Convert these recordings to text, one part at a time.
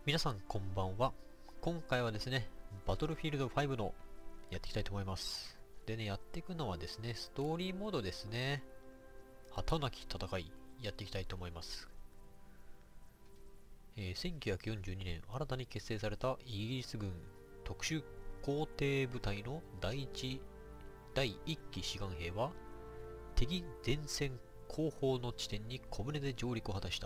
皆さんこんばんは。今回はですね、バトルフィールド5のやっていきたいと思います。でね、やっていくのはですね、ストーリーモードですね。旗なき戦い、やっていきたいと思います。1942年、新たに結成されたイギリス軍特殊工程部隊の第1期志願兵は、敵前線後方の地点に小舟で上陸を果たした。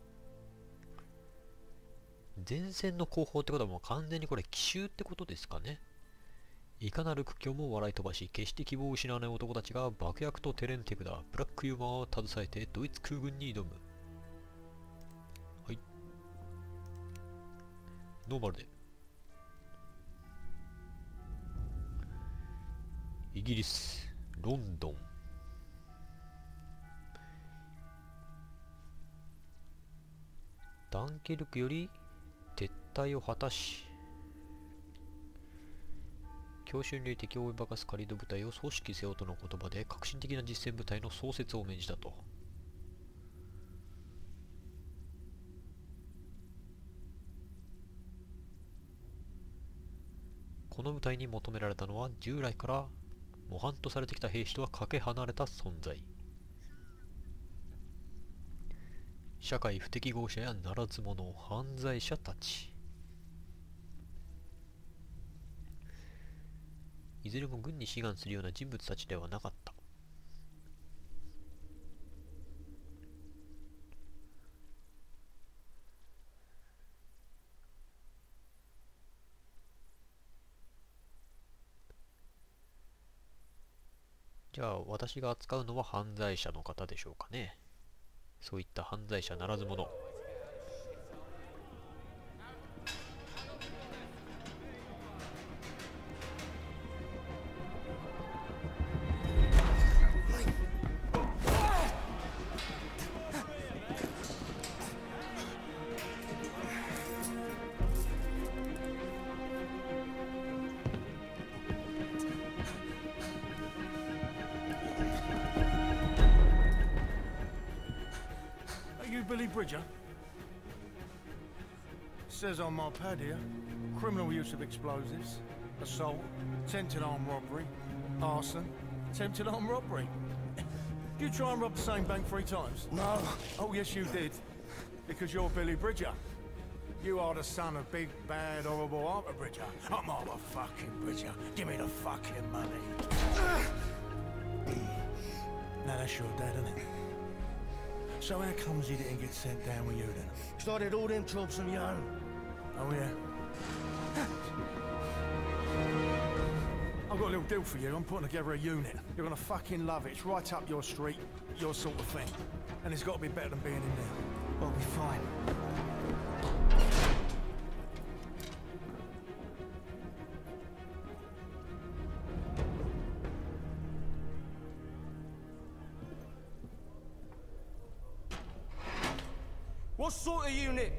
前線の後方ってことはもう完全にこれ奇襲ってことですかね。いかなる苦境も笑い飛ばし、決して希望を失わない男たちが爆薬とテレンテクダ、ブラックユーモアを携えてドイツ空軍に挑む。はい。ノーマルで。イギリス、ロンドン。ダンケルクより撤退を果たし、強襲により敵を追い化かすカリド部隊を組織せよとの言葉で革新的な実戦部隊の創設を命じたと。この部隊に求められたのは従来から模範とされてきた兵士とはかけ離れた存在。社会不適合者やならず者、犯罪者たち。いずれも軍に志願するような人物たちではなかった。じゃあ私が扱うのは犯罪者の方でしょうかね。そういった犯罪者ならず者。 Billy Bridger? Says on my pad here, criminal use of explosives, assault, attempted armed robbery, arson, attempted armed robbery. Did you try and rob the same bank 3 times? No. Oh, yes, you did. Because you're Billy Bridger. You are the son of big, bad, horrible Arthur Bridger. I'm Arthur fucking Bridger. Give me the fucking money. Now that's your dad, isn't it? So how comes he didn't get sent down with you then? Started all them jobs on your own. Oh yeah? I've got a little deal for you. I'm putting together a unit. You're gonna fucking love it. It's right up your street, your sort of thing. And it's got to be better than being in there. I'll be fine. What sort of unit?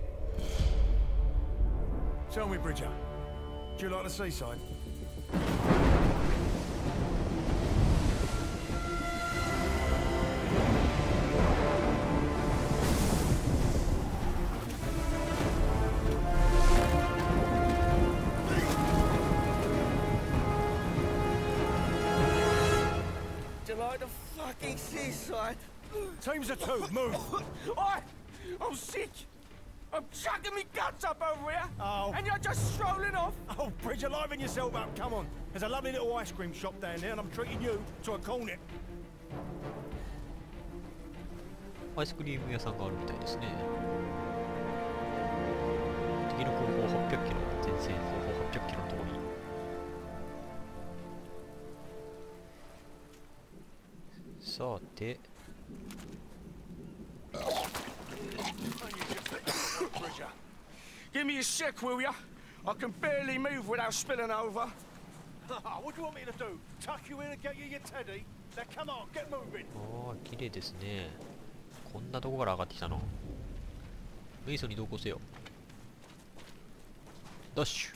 Tell me, Bridger, do you like the seaside? Do you like the fucking seaside? Teams of 2, move! Oi! I'm sick! I'm chucking me guts up over here! Oh. And you're just strolling off! Oh, Bridger, liven yourself up, come on. There's a lovely little ice cream shop down there and I'm treating you to a cornet. アイスクリーム屋さんがあるみたいですね。敵の後方800キロ、前線後方800キロのところに。さて、 Give me a sec, will ya? I can barely move without spilling over. What do you want me to do? Tuck you in and get you your teddy? Now come on, get moving. ああ、綺麗ですね。こんなとこから上がってきたの。メイソンに同行せよ。ダッシ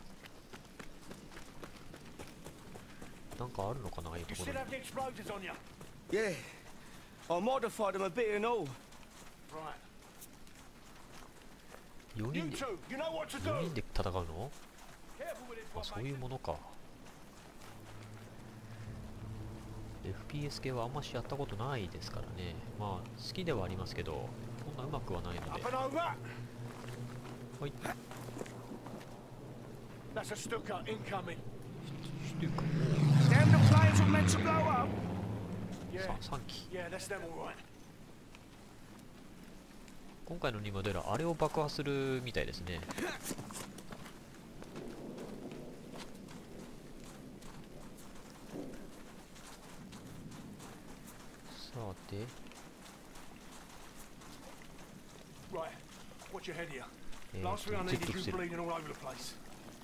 ュ。なんかあるのかな、ああいうと You こ still ろ have the explosives on you? Yeah. I modified them a bit and all. Right. 4 You 人で two, you know what to 4 do. 人で戦うの？ Careful with this あ、 one, そういう mate. ものか。FPS 系はあんましやったことないですからね。まあ好きではありますけど、そんなうまくはないので。 Up and over. はい。 That's a Stuka incoming. していうか、 Damn, the planes were meant to blow up. Yeah, 3機。 yeah, that's them all right. 今回の2モデルはあれを爆破するみたいですね。さて、 Right, watch your head here. え Last thing I ー、 need ジェット is して you る。 bleeding all over the place.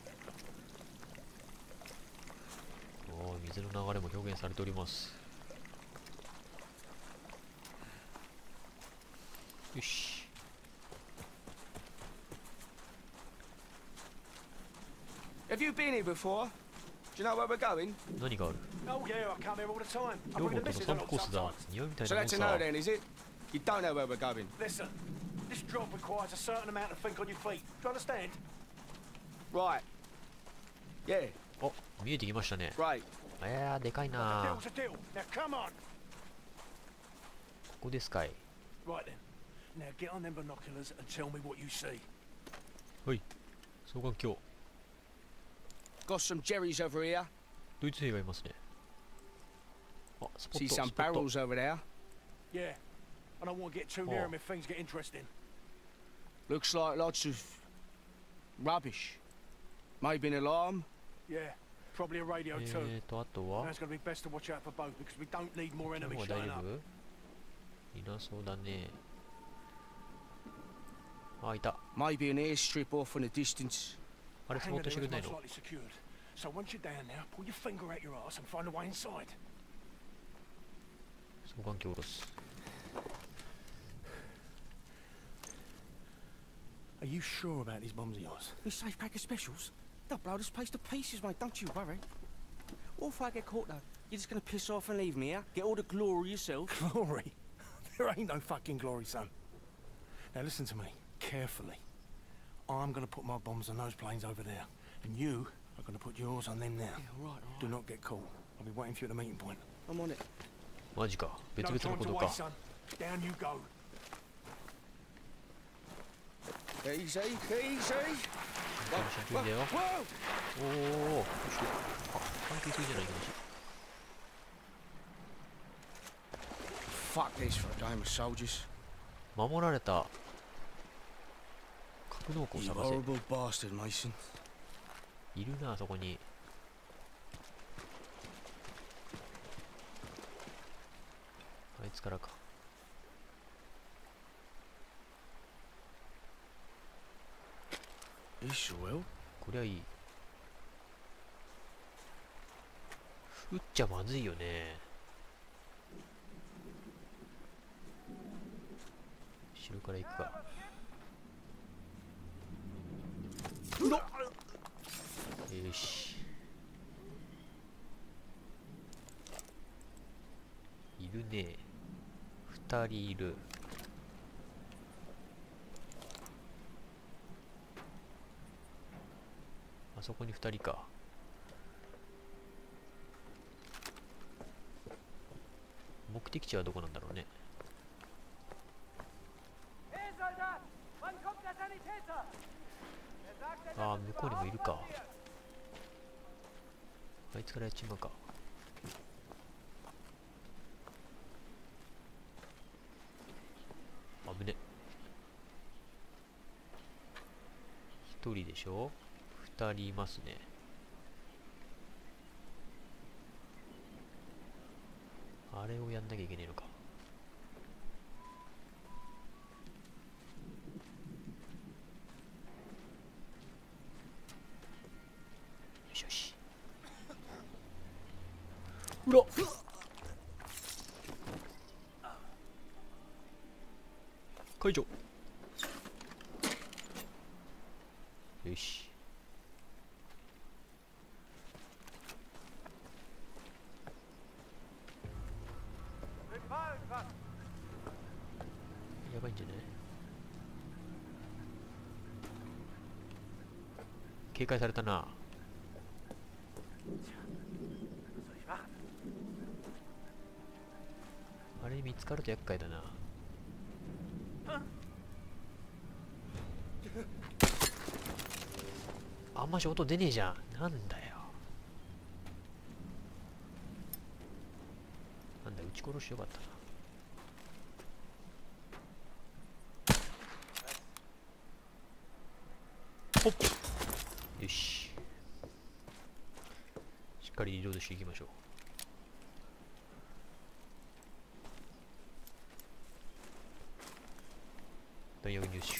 おー、水の流れも表現されております。よし。 Have you been here before? Do you know where we're going? 何がある？ Oh yeah, I come here all the time. I ロ bring ボッ the トの missus 散歩 along コースだ。 sometimes. 匂いみたい So なもん that's a さ。 no then, is it? You don't know where we're going. Listen, this job requires a certain amount of think on your feet. Do you understand? Right. Yeah, お、見えてきましたね。 right. でかい The な deal's a deal. Now come on. ここですかい。 Right then. Now get on them binoculars and tell me what you see. はい。双眼鏡。 Got some Jerry's over here. ドイツ兵がいますね。あ、スポ See ット、 some スポット。 barrels over there. Yeah. I don't want to get too near them if things get interesting. Looks like lots of rubbish. Maybe an alarm. Yeah. Probably a radio too. あとは Now it's going to be best to watch out for both because we don't need more こっちの enemies 方は大 showing 丈 up. 夫？いなそうだね。あ、いた。 Maybe an airstrip off in the distance. あれ、ス Hangar ポット there してく is れない most の？ likely secured. So once you're down now, pull your finger out your ass and find a way inside. 双眼鏡下ろす。 Are you sure about these bombs of yours? These safe pack of specials? They'll blow this place to pieces, mate. Don't you worry. What if I get caught, though? You're just gonna piss off and leave me here? Get all the glory yourself? Glory? There ain't no fucking glory, son. Now listen to me, carefully. I'm gonna put my bombs on those planes over there. And you are gonna put yours on them now. Yeah, all right, all Do right. not get caught. I'll be waiting for you at the meeting point. I'm on it. マジか。別 No 々の time こ to と waste, か。 son. Down you go. Easy, easy. 慎重にだよ。 Whoa! おお、よいしょ。あ、関係するじゃないかもし Fuck this for a game of soldiers. 守られた。格納庫を You 探せ。 horrible bastard, Mason. いるな、そこに。あいつからか。 You sure will? こりゃいい。撃っちゃまずいよね。後ろから行くか。よし。いるね。2人いる。あそこに2人か。目的地はどこなんだろうね。ああ、向こうにもいるか。あいつからやっちまうか。危ね。1人でしょ。2人いますね。あれをやんなきゃいけねえのか。よしよし。うらっ、解除。よし。やばいんじゃない？ 警戒されたな。あれ見つかると厄介だな。あんまし音出ねえじゃん。なんだよ。なんだ、撃ち殺しよかったな。ほっ、よし。しっかりリロードしていきましょう。弾薬入手。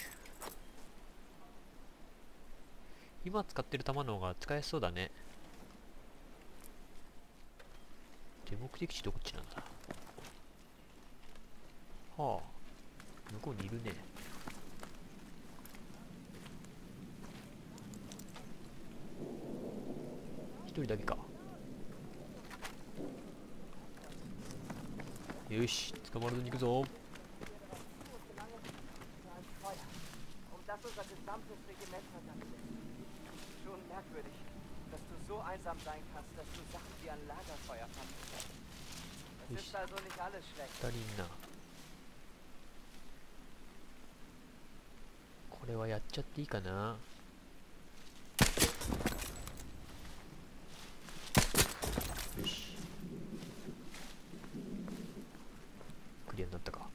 今使ってる弾の方が使えそうだね。で、目的地どっちなんだ。はあ、向こうにいるね。一人だけか。よし、捕まらずに行くぞ。二人な。これはやっちゃっていいかな。よし。クリアになったか。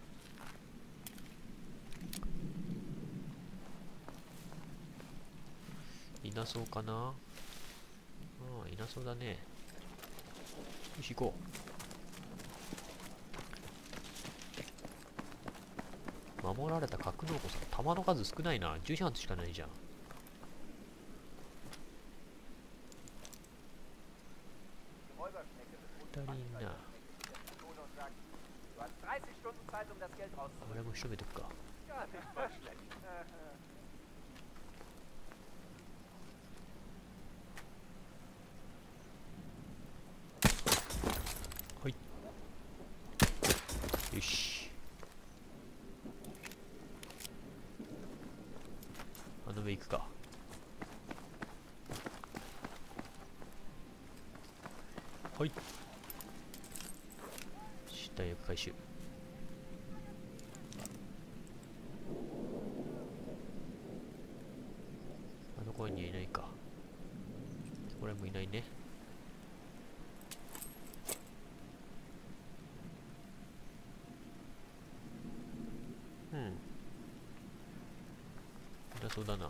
いなそうかな。ああ、いなそうだね。よし、行こう。守られた格納庫さん、弾の数少ないな。14発しかないじゃん。二人な。俺も仕留めとくか。はい。よし。あの上行くか。はい。弾薬回収。あの公園にはいないか。これもいないね。うん。いなそうだな。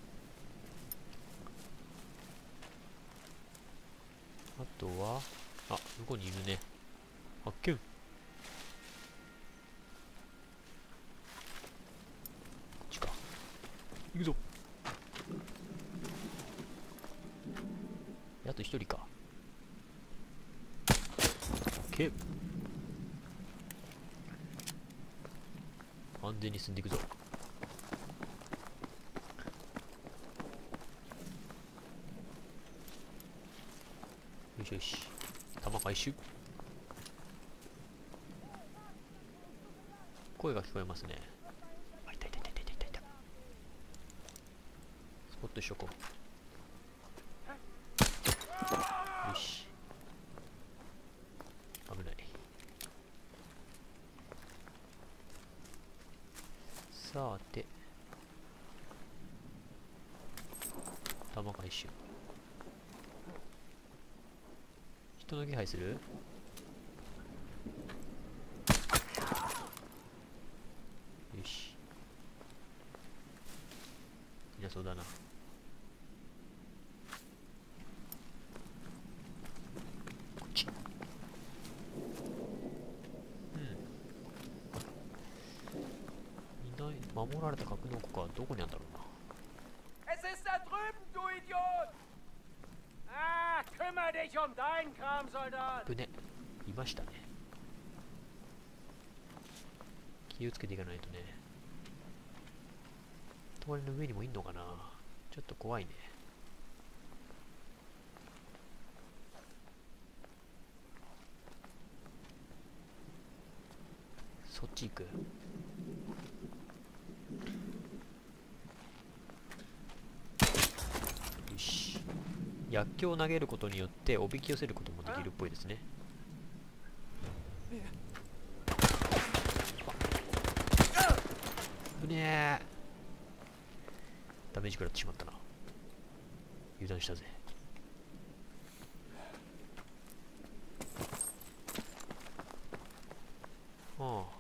あとは、あ、向こうにいるね。発見。こっちか。行くぞ。あと一人か。OK。安全に進んでいくぞ。よしよし。弾回収。声が聞こえますね。あ、いたいたいたいたいたいた。スポットしとこう。よし。危ない。さて。弾回収。人の気配する？よし。いなそうだな。こっち。うん。いない。守られた格納庫か。どこにあるんだろうな。 Es ist da drüben, du Idiot! Ah, kümmere dich um deinen Kram, Soldat! ぶね。いましたね。気をつけていかないとね。隣の上にもいんのかな。ちょっと怖いね。そっち行く。よし。 薬莢を投げることによっておびき寄せることもできるっぽいですね。危ねえ。ダメージ食らってしまったな。油断したぜ。ああ、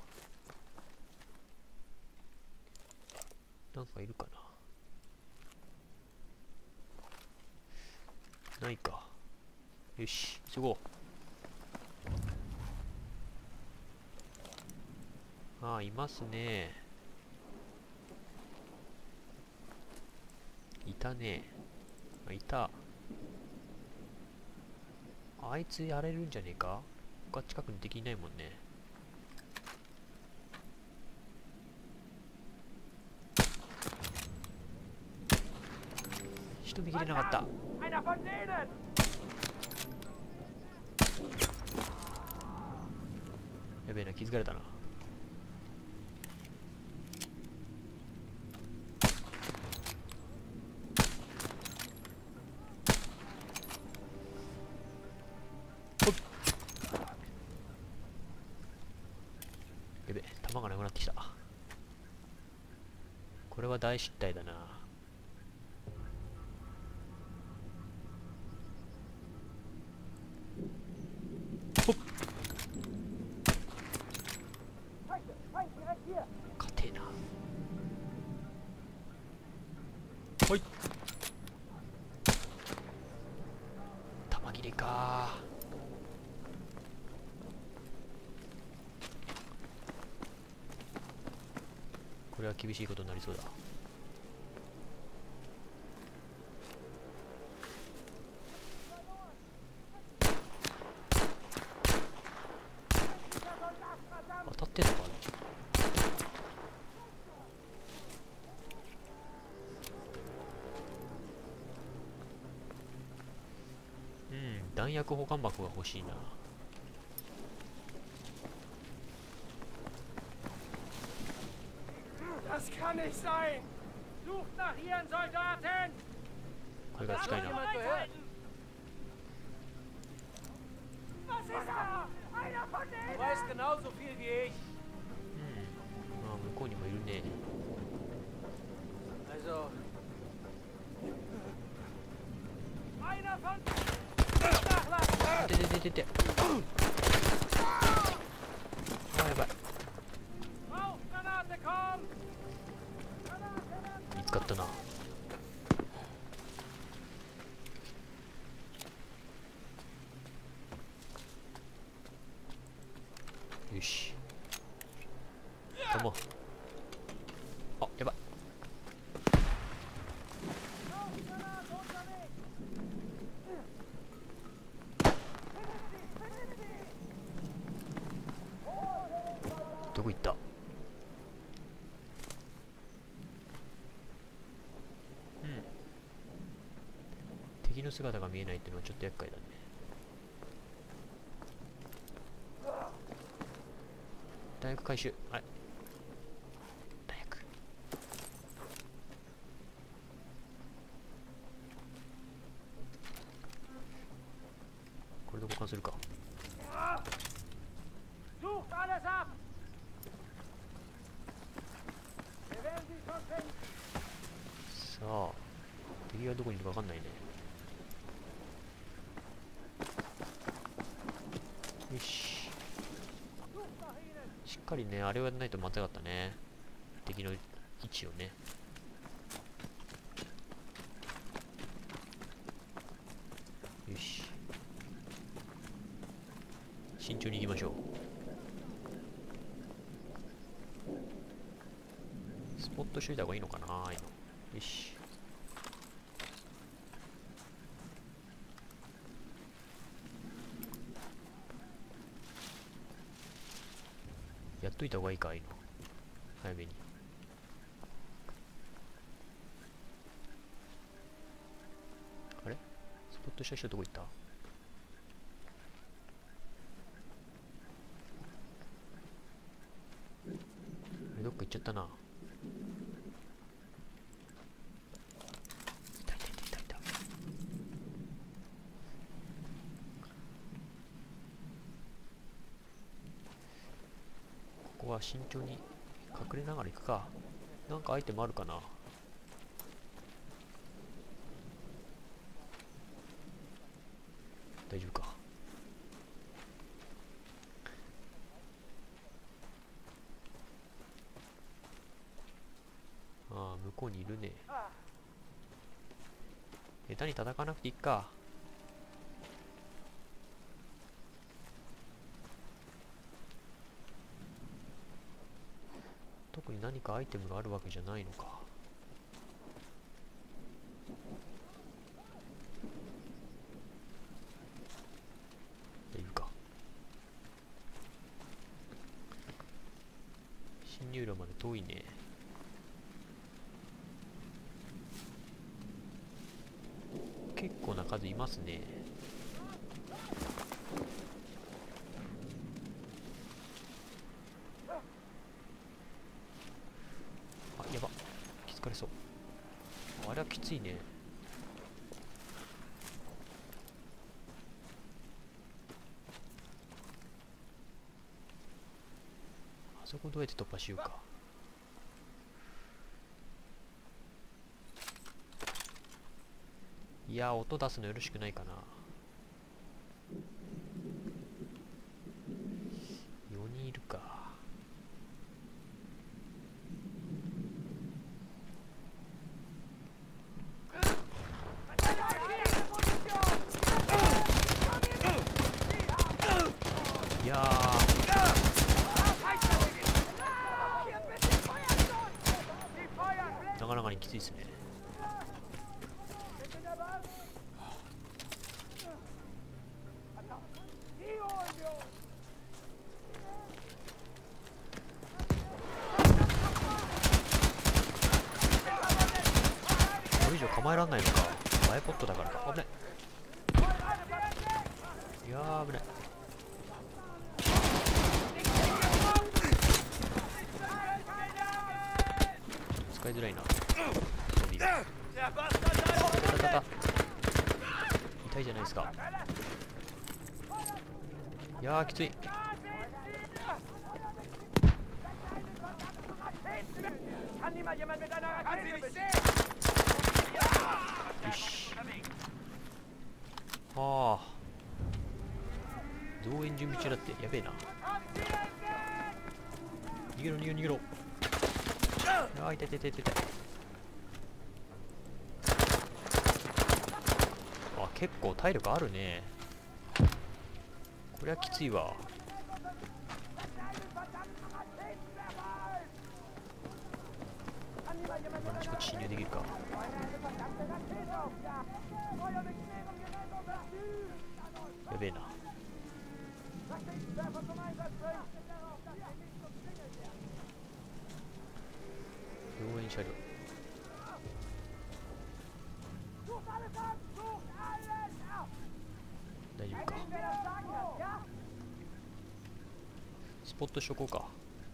なんかいるかな。ないか。よし、急ごう。ああ、いますね。いたね。あ、いた。あいつやれるんじゃねえか。他近くに敵いないもんね。仕留めきれなかった。やべえな、気づかれたな。やべえ、弾がなくなってきた。これは大失態だな。勝てえな。ほい。弾切れか。これは厳しいことになりそうだ。当たってんのかな。うん、弾薬保管箱が欲しいな。 Das kann nicht sein! Sucht nach ihren Soldaten! これが近いな。 Was ist da? Einer von denen! Du weißt genauso viel wie ich. ああ、向こうにもいるね。 Also. Einer von. ててててて。ああ、やばい。 Rauchgranate, komm! 見つかったな。よし。弾。あ、やばい。どこ行った。敵の姿が見えないっていうのはちょっと厄介だね。弾薬回収。あれ、弾薬。これで交換するか。 Sucht alles ab! Wir werden sie schon finden! さあ、敵はどこにいるか分かんないね。よし。しっかりね、あれをやらないとまずかったね。敵の位置をね。よし。慎重に行きましょう。スポットしといた方がいいのかな、ああいうの。よし。やっといた方がいいか、ああいうの。早めに。あれ、スポットした人どこ行った。どっか行っちゃったな。いたいたいたいた。 こは慎重に隠れながら行くか。なんかアイテムあるかな。大丈夫か。ああ、向こうにいるね。下手に叩かなくていいか。特に何かアイテムがあるわけじゃないのか。大丈夫か。侵入路まで遠いね。結構な数いますね。あ、やば。気づかれそう。あれはきついね。あそこどうやって突破しようか。いやー、音出すのよろしくないかな。4人いるか。いやー、なかなかにきついですね。これ以上構えらんないのか。バイポットだからか。危ない。いやー、危ない。使いづらいな。装備が。たたた。痛いじゃないですか。いやー、きつい。よし。ああ。増援準備中だって。やべえな。逃げろ逃げろ逃げろ。ああ、痛い痛い痛い痛い。あ、結構体力あるね。これはきついわ。あちこち侵入できるか。やべえな。応援車両。大丈夫か。スポットしとこうか。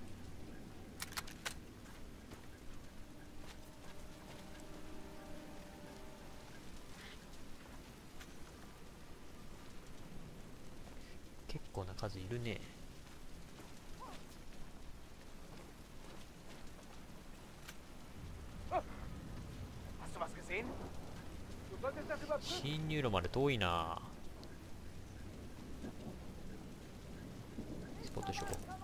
結構な数いるね。侵入路まで遠いな。スポットしとこう。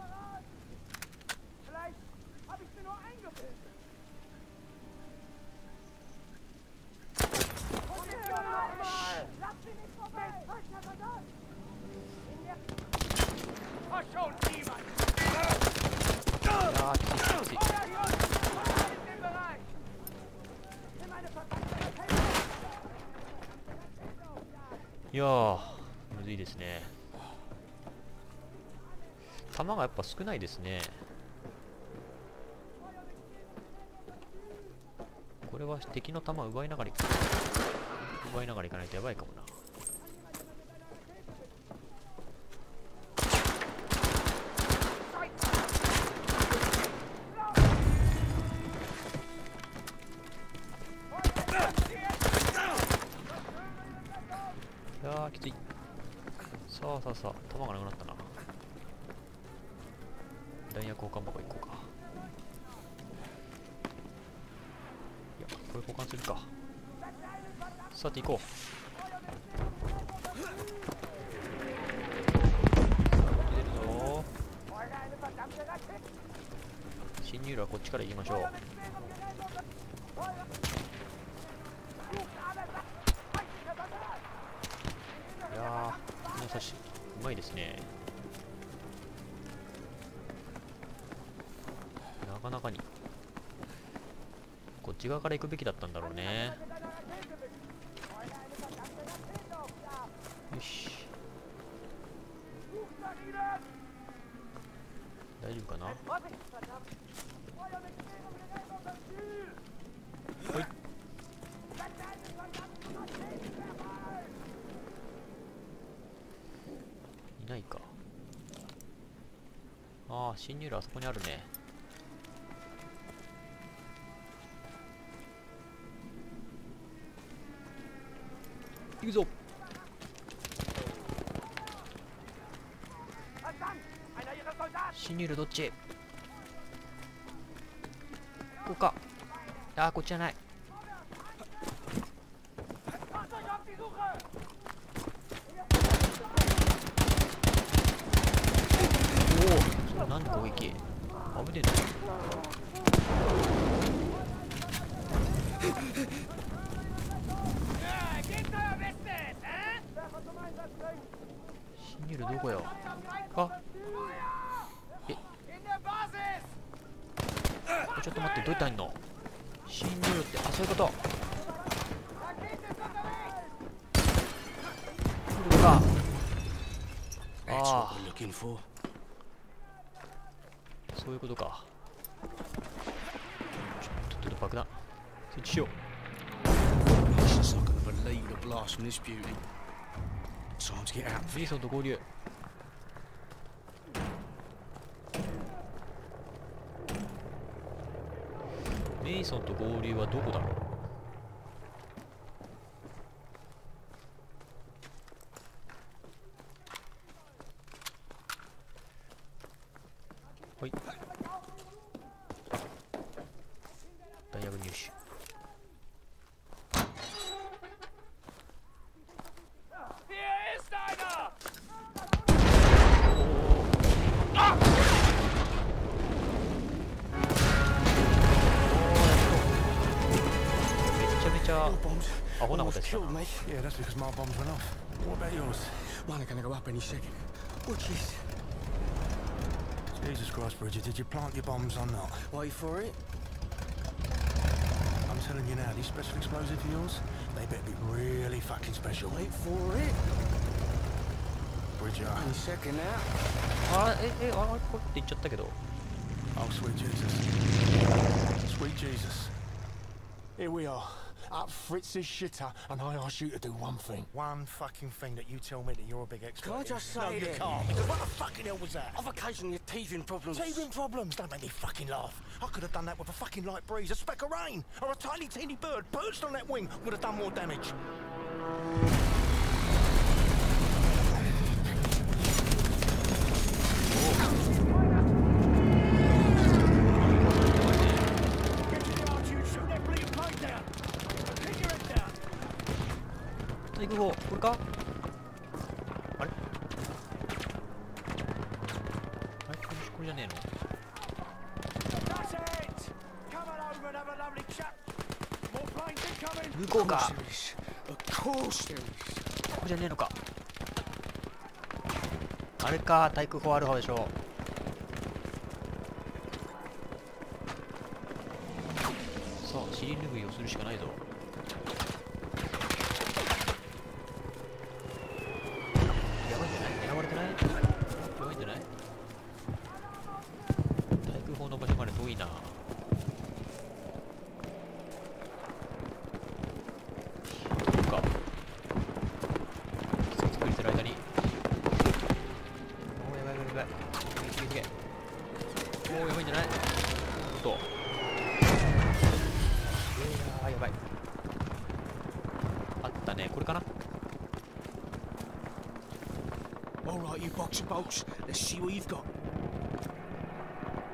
いやー、むずいですね。弾がやっぱ少ないですね。これは敵の弾奪いながらいかないとやばいかもな。いやー、きつい。さあさあさあ、弾がなくなったな。弾薬薬交換箱行こうか。いや、これ交換するか。さて行こう。出るぞ。侵入路はこっちから行きましょう。いやー、この刺しうまいですね。なかなかにこっち側から行くべきだったんだろうね。よし、大丈夫かな。はい、いないか。ああ、侵入路あそこにあるね。行くぞ。侵入路どっち？ここか。ああ、こっちじゃない。おお、なんで攻撃？危ねえな。侵入路どこよ。あ、ちょっと待って、どうやって入んの？侵入路って、あ、そういうこと。そういうことか。ああ、そういうことか。ちょっと爆弾設置しよう。メイソンと合流。メイソンと合流はどこだろう。はい、弾薬入手。アホなことしたな。 Yeah, that's because my bombs went off. What about yours? Mine are gonna go up any second. Which is... Jesus Christ, Bridget, did you plant your bombs or not? Wait for it. I'm telling you now, these special explosives of yours, they better be really fucking special. Wait for it. Bridget. Any second now. あれ、これって言っちゃったけど。 Oh, sweet Jesus. Sweet Jesus. Here we are. Up Fritz's shitter, and I ask you to do one thing. One fucking thing that you tell me that you're a big expert. Can I in. just say No, you then? can't. Because what the fucking hell was that? I've occasionally had teething problems. Teething problems? Don't make me fucking laugh. I could have done that with a fucking light breeze, a speck of rain, or a tiny teeny bird perched on that wing would have done more damage. Get to the arch, you shoot that bleeding plane down. Keep your head down. 行く方、これか。あれ、これじゃねえの。 That's it. Come on over and have a lovely chat. More planes incoming. 向こうか。 Of course there is. これじゃねえのか。あれか、対空砲アルファでしょ。さあ、尻拭いをするしかないぞ。やばいんじゃない？狙われてない？やばいんじゃない？対空砲の場所まで遠いな。どうか。基礎作りてる間に。おー、やばいやばいやばい。次次次。おー、やばいんじゃない？おっと。やばい。あったね、これかな。 All right, you box of bolts. Let's see what you've got.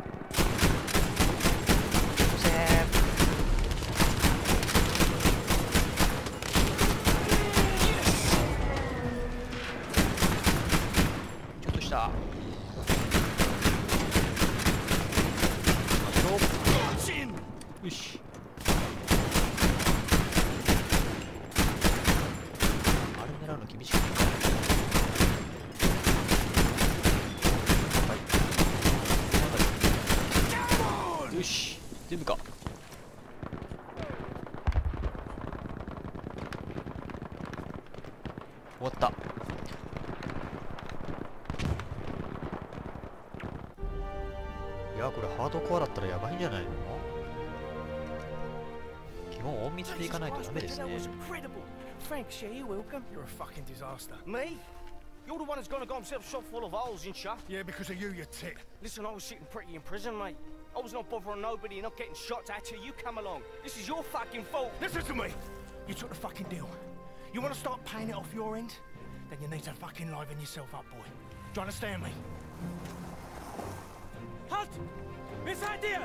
よし。あれ狙うの厳しくないか。はい。よし、全部か。終わった。いや、これハードコアだったらやばいんじゃないの？基本隠密でいかないとダメですね。 Thanks, yeah, you're welcome. You're a fucking disaster. Me? You're the one who's gonna got himself shot full of holes, ain't ya? Yeah, because of you, you tit. Listen, I was sitting pretty in prison, mate. I was not bothering nobody, not getting shots at you. You come along. This is your fucking fault. Listen to me. You took the fucking deal. You want to start paying it off your end? Then you need to fucking liven yourself up, boy. Do you understand me? Halt! Miss idea!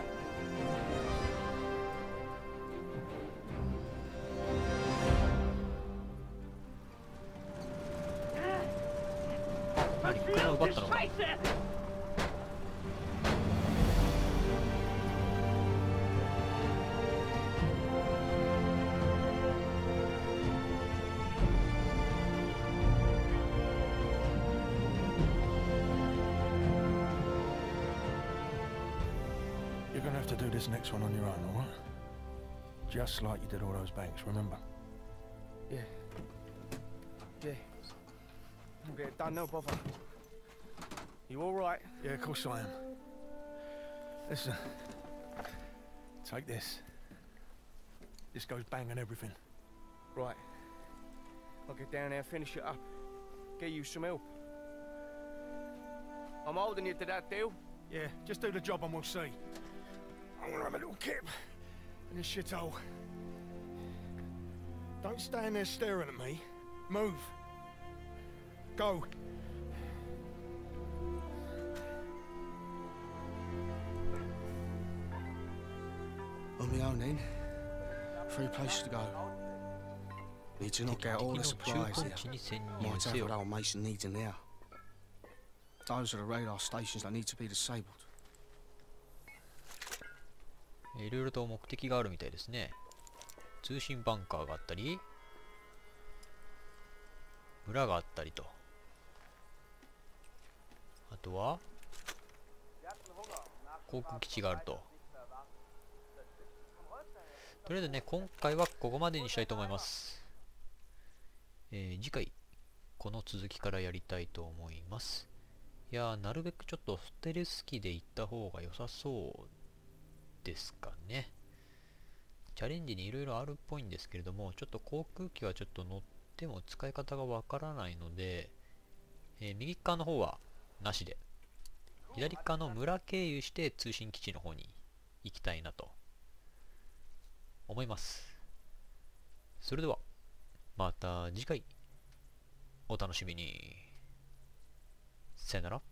何、車奪ったのか。 You're gonna have to do this next one on your own, all right? Just like you did all those banks, remember? Yeah. Yeah. We'll get it done, no bother. You alright? Yeah, of course I am. Listen. Take this. This goes bang on everything. Right. I'll get down there, finish it up. Get you some help. I'm holding you to that deal. Yeah, just do the job and we'll see. I want to have a little kip in this shithole. Don't stand there staring at me. Move. Go. On my own then. 3 places to go. Need to knock out all the supplies there. Might have what old Mason needs in there. Those are the radar stations that need to be disabled. いろいろと目的があるみたいですね。通信バンカーがあったり、村があったりと。あとは航空基地があると。とりあえずね、今回はここまでにしたいと思います。次回この続きからやりたいと思います。いやー、なるべくちょっとステルス機で行った方が良さそうですかね。チャレンジにいろいろあるっぽいんですけれども、ちょっと航空機はちょっと乗っても使い方がわからないので、右側の方はなしで、左側の村経由して通信基地の方に行きたいなと思います。それではまた次回お楽しみに。さよなら。